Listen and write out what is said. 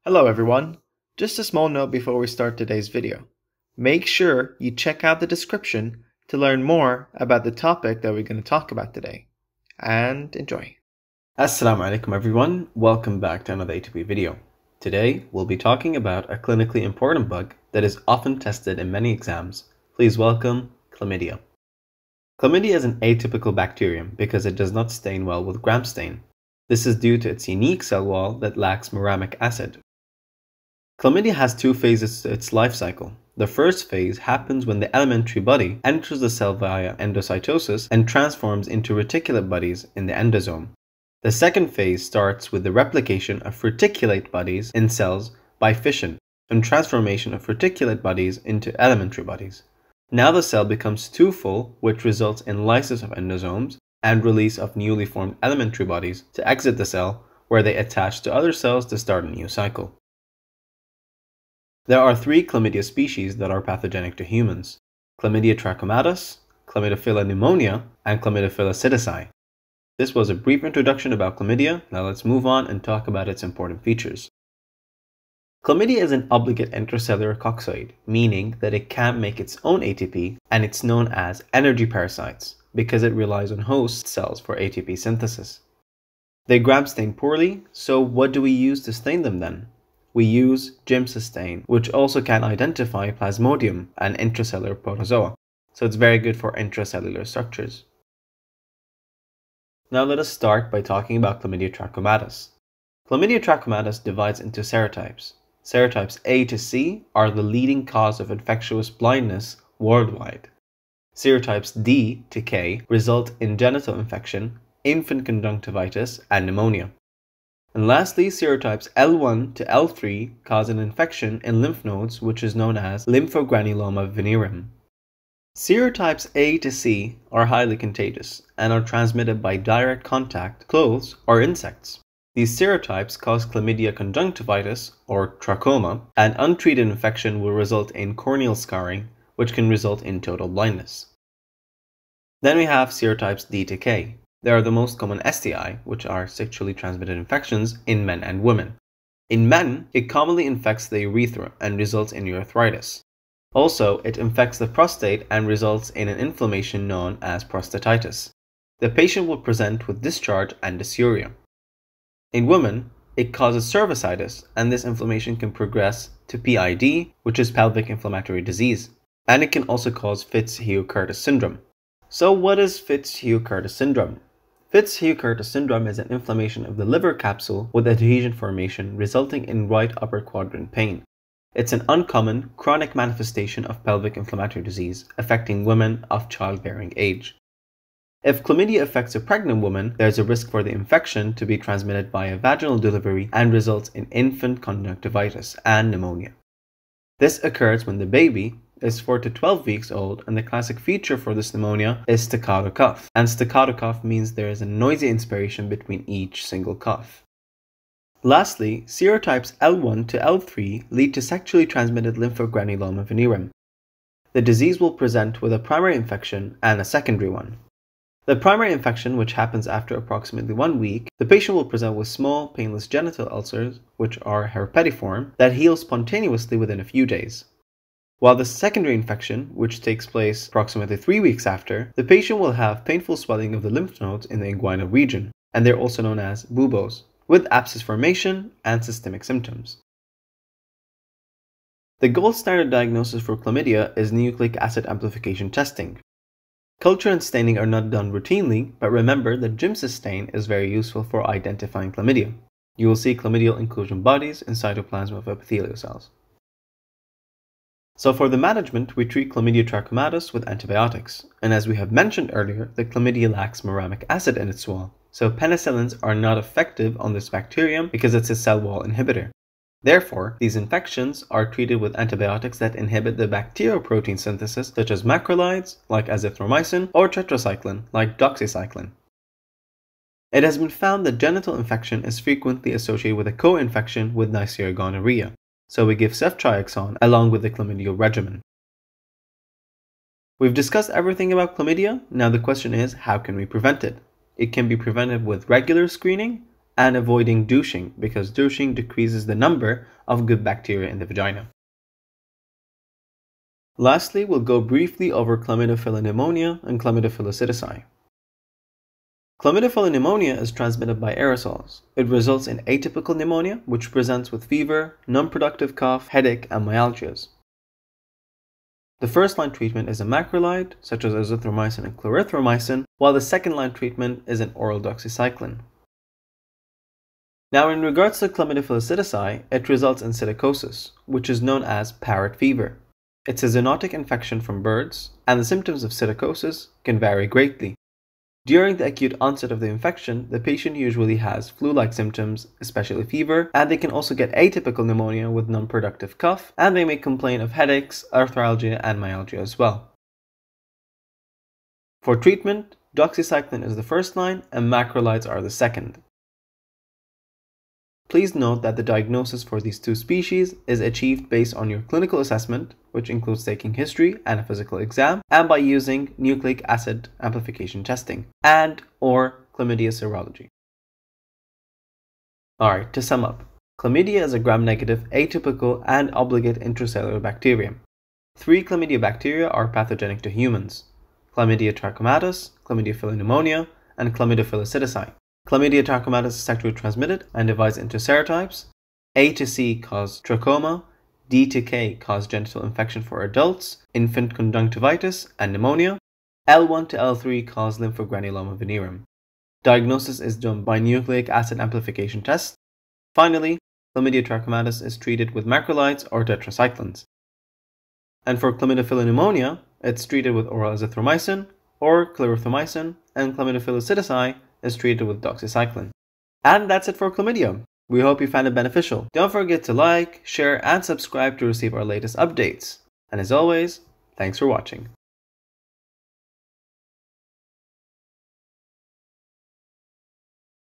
Hello everyone, just a small note before we start today's video. Make sure you check out the description to learn more about the topic that we're going to talk about today. And enjoy. Assalamu alaikum everyone, welcome back to another ATP video. Today we'll be talking about a clinically important bug that is often tested in many exams. Please welcome Chlamydia. Chlamydia is an atypical bacterium because it does not stain well with gram stain. This is due to its unique cell wall that lacks muramic acid. Chlamydia has two phases to its life cycle. The first phase happens when the elementary body enters the cell via endocytosis and transforms into reticulate bodies in the endosome. The second phase starts with the replication of reticulate bodies in cells by fission and transformation of reticulate bodies into elementary bodies. Now the cell becomes too full, which results in lysis of endosomes and release of newly formed elementary bodies to exit the cell, where they attach to other cells to start a new cycle. There are three chlamydia species that are pathogenic to humans: Chlamydia trachomatis, Chlamydophila pneumoniae, and Chlamydophila psittaci. This was a brief introduction about chlamydia. Now let's move on and talk about its important features. Chlamydia is an obligate intracellular coccoid, meaning that it can't make its own ATP, and it's known as energy parasites because it relies on host cells for ATP synthesis. They gram stain poorly, so what do we use to stain them then? We use Giemsa stain, which also can identify Plasmodium, an intracellular protozoa, so it's very good for intracellular structures. Now let us start by talking about Chlamydia trachomatis. Chlamydia trachomatis divides into serotypes. Serotypes A to C are the leading cause of infectious blindness worldwide. Serotypes D to K result in genital infection, infant conjunctivitis, and pneumonia. And lastly, serotypes L1 to L3 cause an infection in lymph nodes, which is known as lymphogranuloma venereum. Serotypes A to C are highly contagious and are transmitted by direct contact, clothes, or insects. These serotypes cause chlamydia conjunctivitis, or trachoma, and untreated infection will result in corneal scarring, which can result in total blindness. Then we have serotypes D to K. They are the most common STI, which are sexually transmitted infections in men and women. In men, it commonly infects the urethra and results in urethritis. Also, it infects the prostate and results in an inflammation known as prostatitis. The patient will present with discharge and dysuria. In women, it causes cervicitis, and this inflammation can progress to PID, which is pelvic inflammatory disease, and it can also cause Fitzhugh-Curtis syndrome. So what is Fitzhugh-Curtis syndrome? Fitzhugh-Curtis syndrome is an inflammation of the liver capsule with adhesion formation resulting in right upper quadrant pain. It's an uncommon, chronic manifestation of pelvic inflammatory disease affecting women of childbearing age. If chlamydia affects a pregnant woman, there's a risk for the infection to be transmitted via vaginal delivery and results in infant conjunctivitis and pneumonia. This occurs when the baby is 4 to 12 weeks old, and the classic feature for this pneumonia is staccato cough. And staccato cough means there is a noisy inspiration between each single cough. Lastly, serotypes L1 to L3 lead to sexually transmitted lymphogranuloma venereum. The disease will present with a primary infection and a secondary one. The primary infection, which happens after approximately 1 week, the patient will present with small, painless genital ulcers, which are herpetiform, that heal spontaneously within a few days. While the secondary infection, which takes place approximately 3 weeks after, the patient will have painful swelling of the lymph nodes in the inguinal region, and they're also known as buboes, with abscess formation and systemic symptoms. The gold standard diagnosis for chlamydia is nucleic acid amplification testing. Culture and staining are not done routinely, but remember that Giemsa stain is very useful for identifying chlamydia. You will see chlamydial inclusion bodies in cytoplasm of epithelial cells. So for the management, we treat Chlamydia trachomatis with antibiotics, and as we have mentioned earlier, the chlamydia lacks muramic acid in its wall, so penicillins are not effective on this bacterium because it's a cell wall inhibitor. Therefore, these infections are treated with antibiotics that inhibit the bacterial protein synthesis, such as macrolides, like azithromycin, or tetracycline, like doxycycline. It has been found that genital infection is frequently associated with a co-infection with Neisseria gonorrhea, so we give ceftriaxone along with the chlamydial regimen. We've discussed everything about chlamydia. Now the question is, how can we prevent it? It can be prevented with regular screening, and avoiding douching, because douching decreases the number of good bacteria in the vagina. Lastly, we'll go briefly over Chlamydophila pneumonia and Chlamydophila psittaci. Chlamydophila pneumonia is transmitted by aerosols. It results in atypical pneumonia, which presents with fever, non-productive cough, headache, and myalgias. The first-line treatment is a macrolide, such as azithromycin and clarithromycin, while the second-line treatment is an oral doxycycline. Now, in regards to Chlamydophila psittaci, it results in psittacosis, which is known as parrot fever. It's a zoonotic infection from birds, and the symptoms of psittacosis can vary greatly. During the acute onset of the infection, the patient usually has flu-like symptoms, especially fever, and they can also get atypical pneumonia with non-productive cough, and they may complain of headaches, arthralgia, and myalgia as well. For treatment, doxycycline is the first line, and macrolides are the second. Please note that the diagnosis for these two species is achieved based on your clinical assessment, which includes taking history and a physical exam, and by using nucleic acid amplification testing and/or chlamydia serology. Alright, to sum up, chlamydia is a gram-negative, atypical, and obligate intracellular bacterium. 3 chlamydia bacteria are pathogenic to humans: Chlamydia trachomatis, Chlamydophila pneumonia, and Chlamydophila psittaci. Chlamydia trachomatis is sexually transmitted and divides into serotypes. A to C cause trachoma, D to K cause genital infection for adults, infant conjunctivitis, and pneumonia. L1 to L3 cause lymphogranuloma venereum. Diagnosis is done by nucleic acid amplification test. Finally, Chlamydia trachomatis is treated with macrolides or tetracyclines. And for Chlamydophila pneumonia, it's treated with oral azithromycin or clarithromycin, and Chlamydophila psittaci is treated with doxycycline. And that's it for chlamydia. We hope you found it beneficial. Don't forget to like, share, and subscribe to receive our latest updates. And as always, thanks for watching.